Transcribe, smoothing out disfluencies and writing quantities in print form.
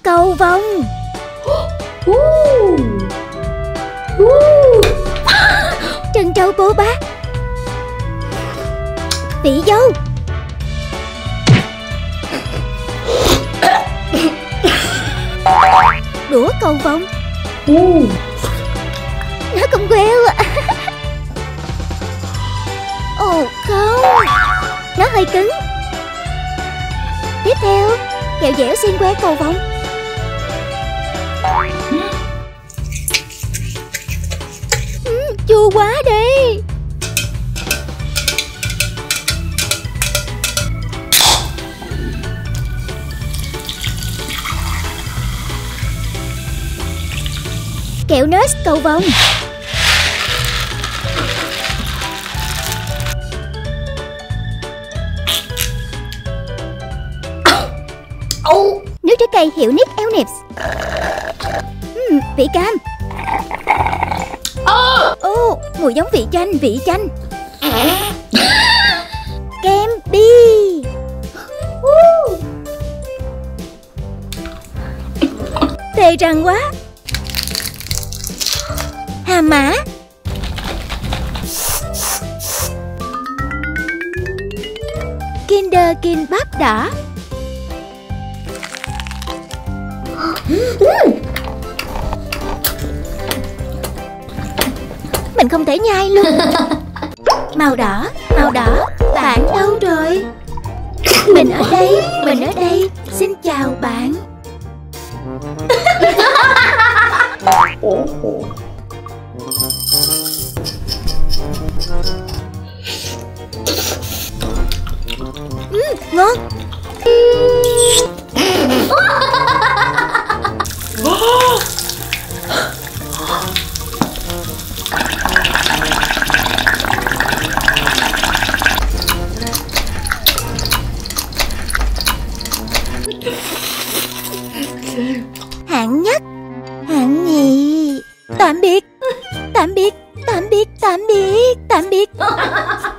cầu vồng. Trân trâu bố bá. Vị dâu. Đũa cầu vồng. Nó không queo. Ồ không, nó hơi cứng. Tiếp theo, kẹo dẻo xiên que cầu vồng. Chua quá đi. Kẹo nớt cầu vồng. Nước trái cây hiệu Nick Elnips. Vị cam. Mùi giống vị chanh. Kem bi. Tê răng quá. Hà mã. Kinder King bắp đỏ. Mình không thể nhai luôn. Màu đỏ, bạn đâu rồi? Mình ở đây, xin chào bạn. Ngon. Hạng nhất, hạng nhì. Tạm biệt.